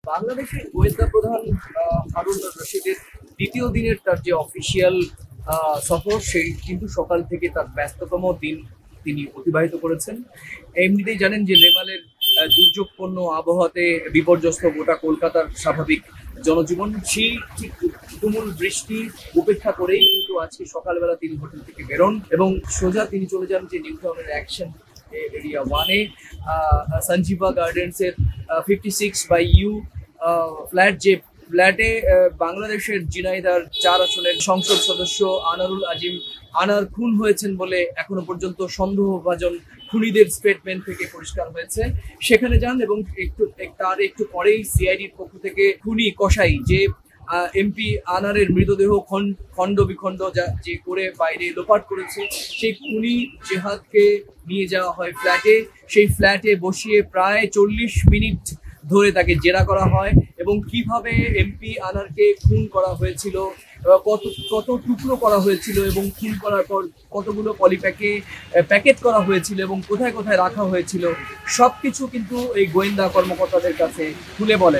বাংলাদেশের গোয়েন্দা প্রধান হারুন রশিদের দ্বিতীয় দিনের তার যে অফিসিয়াল সফর, সেই কিন্তু সকাল থেকে তার ব্যস্ততম দিন তিনি অতিবাহিত করেছেন। এমনিতেই জানেন যে নেপালের দুর্যোগপূর্ণ আবহাওয়াতে বিপর্যস্ত গোটা কলকাতার স্বাভাবিক জনজীবন, সেই ঠিক তুমুল বৃষ্টি উপেক্ষা করেই কিন্তু আজকে সকালবেলা তিনি হোটেল থেকে বেরোন এবং সোজা তিনি চলে যান যে নিউ টাউনের অ্যাকশন এরিয়া 1-এ সঞ্জীবা গার্ডেন্সের 56/ইউ ফ্ল্যাট, যে ফ্ল্যাটে বাংলাদেশের ঝিনাইদহ 4 আসনের সংসদ সদস্য আনারুল আজিম আনার খুন হয়েছেন বলে এখনো পর্যন্ত সন্দেহভাজন খুনিদের স্টেটমেন্ট থেকে পরিষ্কার হয়েছে। সেখানে যান এবং তার একটু পরেই সিআইডির পক্ষ থেকে খুনি কসাই যে এমপি আনারের মৃতদেহ খণ্ড বিখণ্ড যে করে বাইরে লোপাট করেছে, সেই খুনি জেহাদকে নিয়ে যাওয়া হয় ফ্ল্যাটে। সেই ফ্ল্যাটে বসিয়ে প্রায় 40 মিনিট ধরে তাকে জেরা করা হয় এবং কিভাবে এমপি আনারকে খুন করা হয়েছিল, কত টুকরো করা হয়েছিল এবং খুন করার পর কতগুলো প্যাকেট করা হয়েছিল এবং কোথায় কোথায় রাখা হয়েছিল, সবকিছু কিন্তু এই গোয়েন্দা কর্মকর্তাদের কাছে খুলে বলেন।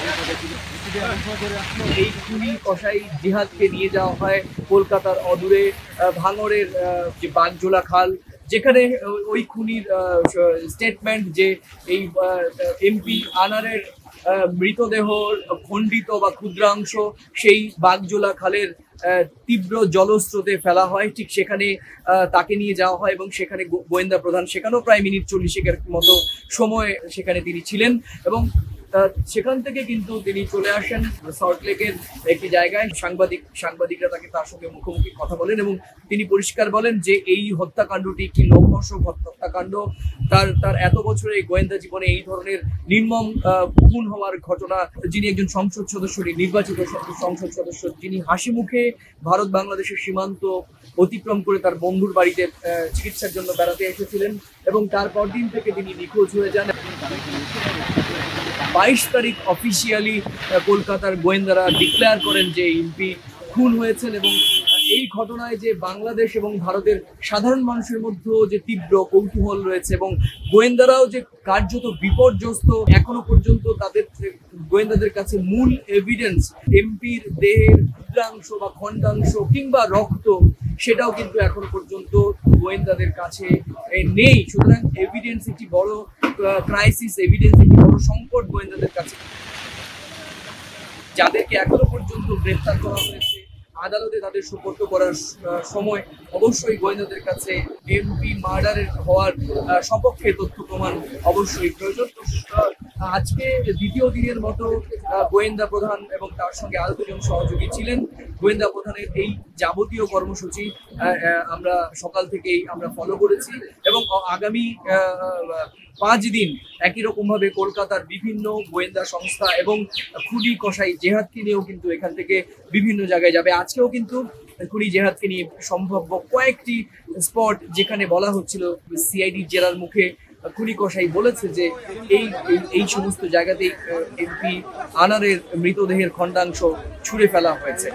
এই খুনি কসাই জিহাদকে নিয়ে যাওয়া হয় কলকাতার অদূরে ভাঙড়ের যে বাগজোলা খাল, যেখানে ওই খুনির স্টেটমেন্ট যে এই এমপি আনারের মৃতদেহ খণ্ডিত বা ক্ষুদ্রাংশ সেই বাগজোলা খালের তীব্র জলস্রোতে ফেলা হয়, ঠিক সেখানে তাকে নিয়ে যাওয়া হয় এবং সেখানে গোয়েন্দা প্রধান সেখানেও প্রায় মিনিট 40 মতো সময় সেখানে তিনি ছিলেন এবং সেখান থেকে কিন্তু তিনি চলে আসেন সল্টলেকের একটি জায়গায়। সাংবাদিকরা তার সঙ্গে মুখোমুখি কথা বলেন এবং তিনি পরিষ্কার বলেন যে এই হত্যাকাণ্ডটি একটি লোমহর্ষক হত্যাকাণ্ড। তার এত বছরে গোয়েন্দা জীবনে এই ধরনের নির্মম খুন হওয়ার ঘটনা, যিনি একজন সংসদ সদস্য, নির্বাচিত সংসদ সদস্য, যিনি হাসি মুখে ভারত বাংলাদেশের সীমান্ত অতিক্রম করে তার বন্ধুর বাড়িতে চিকিৎসার জন্য বেড়াতে এসেছিলেন এবং তারপর দিন থেকে তিনি নিখোঁজ হয়ে যান। 22 তারিখ অফিসিয়ালি কলকাতার গোয়েন্দারা ডিক্লেয়ার করেন যে এমপি খুন হয়েছেন এবং এই ঘটনায় যে বাংলাদেশ এবং ভারতের সাধারণ মানুষের মধ্যে যে তীব্র কৌতূহল রয়েছে এবং গোয়েন্দারাও যে কার্যত বিপর্যস্ত, এখনো পর্যন্ত তাদের গোয়েন্দাদের কাছে মূল এভিডেন্স এমপির দেহের ক্ষুদ্রাংশ বা খণ্ডাংশ কিংবা রক্ত, সেটাও কিন্তু এখন পর্যন্ত গোয়েন্দাদের কাছে নেই। সুতরাং এভিডেন্স একটি বড় ক্রাইসিস, এভিডেন্স একটি বড় সংকট গোয়েন্দাদের কাছে। যাদেরকে এখনো পর্যন্ত গ্রেফতার করা হয়েছে, আদালতে তাদের সুপর্দ করার সময় অবশ্যই গোয়েন্দাদের কাছে এমপি মার্ডারের হওয়ার সপক্ষে তথ্য প্রমাণ অবশ্যই প্রয়োজন। আজকে দ্বিতীয় দিনের মতো গোয়েন্দা প্রধান এবং তার সঙ্গে আরো 2 জন সহযোগী ছিলেন। গোয়েন্দা প্রধানের এই যাবতীয় কর্মসূচি আমরা সকাল থেকেই আমরা ফলো করেছি এবং আগামী 5 দিন একই রকম ভাবে কলকাতার বিভিন্ন গোয়েন্দা সংস্থা এবং খুনি কসাই জেহাদকে নিয়েও কিন্তু এখান থেকে বিভিন্ন জায়গায় যাবে। আজকেও কিন্তু খুনি জেহাদকে নিয়ে সম্ভাব্য কয়েকটি স্পট, যেখানে বলা হচ্ছিল সিআইডি জেরার মুখে খুনি কসাই বলেছে যে এই সমস্ত জায়গাতেই এমপি আনারের মৃতদেহের খণ্ডাংশ ছুঁড়ে ফেলা হয়েছে।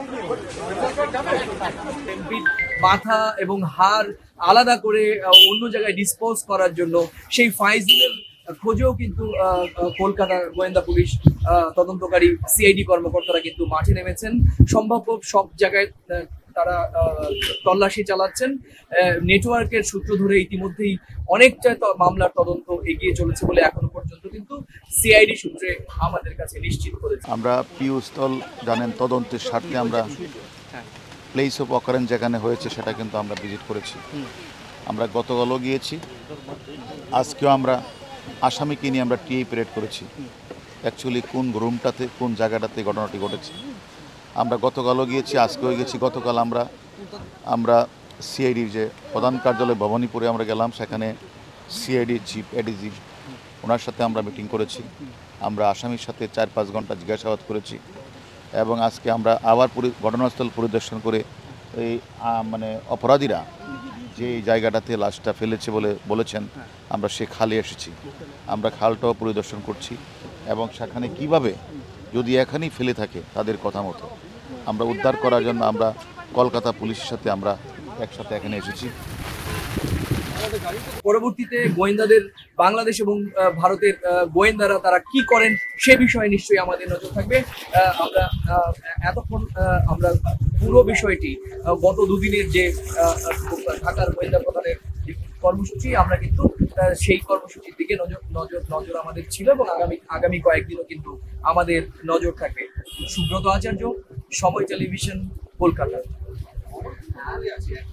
এমপির মাথা এবং হাড় আলাদা করে অন্য জায়গায় ডিসপোজ করার জন্য সেই ফাইজুলের খোঁজেও কিন্তু কলকাতার গোয়েন্দা পুলিশ তদন্তকারী সিআইডি কর্মকর্তারা কিন্তু মাঠে নেমেছেন। সম্ভাব্য সব জায়গায় তারা তল্লাশি চালাচ্ছেন। নেটওয়ার্কের সূত্র ধরে ইতিমধ্যেই অনেকটা মামলার তদন্ত এগিয়ে চলেছে বলে এখনো পর্যন্ত কিন্তু সিআইডি সূত্রে আমাদের কাছে নিশ্চিত করেছে। আমরা পিউস্থল জানেন তদন্তের স্বার্থে আমরা প্লেস অফ অকারেন্স যেখানে হয়েছে সেটা কিন্তু আমরা ভিজিট করেছি। আমরা গতকালও গিয়েছি, আজকেও আমরা আসামিকে নিয়ে আমরা টিআই প্যারেড করেছি। অ্যাকচুয়ালি কোন রুমটাতে কোন জায়গাটাতে ঘটনাটি ঘটেছে আমরা গতকালও গিয়েছি, আজকেও গেছি। গতকাল আমরা সিআইডির যে প্রধান কার্যালয় ভবানীপুরে আমরা গেলাম, সেখানে সিআইডির চিফ এডিজি ওনার সাথে আমরা মিটিং করেছি। আমরা আসামির সাথে 4-5 ঘন্টা জিজ্ঞাসাবাদ করেছি এবং আজকে আমরা আবার ঘটনাস্থল পরিদর্শন করে এই অপরাধীরা যে জায়গাটাতে লাশটা ফেলেছে বলেছেন আমরা সে খালে এসেছি। আমরা খালটাও পরিদর্শন করছি এবং সেখানে কিভাবে যদি এখানেই ফেলে থাকে তাদের কথা মতো আমরা উদ্ধার করার জন্য আমরা কলকাতা পুলিশের সাথে আমরা একসাথে এখানে এসেছি। পরবর্তীতে গোয়েন্দাদের বাংলাদেশ এবং ভারতের গোয়েন্দারা তারা কি করেন সে বিষয়ে নিশ্চয়ই আমাদের নজর থাকবে। আমরা এতক্ষণ আমরা পুরো বিষয়টি গত দুদিনের যে ঢাকার গোয়েন্দা প্রধানের কর্মসূচি, আমরা কিন্তু সেই কর্মসূচির দিকে নজর আমাদের ছিল এবং আগামী কয়েকদিনও কিন্তু আমাদের নজর থাকবে। সুব্রত আচার্য, সময় টেলিভিশন, কলকাতা।